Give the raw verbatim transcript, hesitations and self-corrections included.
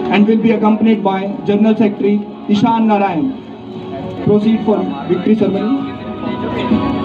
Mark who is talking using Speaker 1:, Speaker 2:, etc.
Speaker 1: and will be accompanied by General Secretary Ishan Narayan. Proceed for victory ceremony.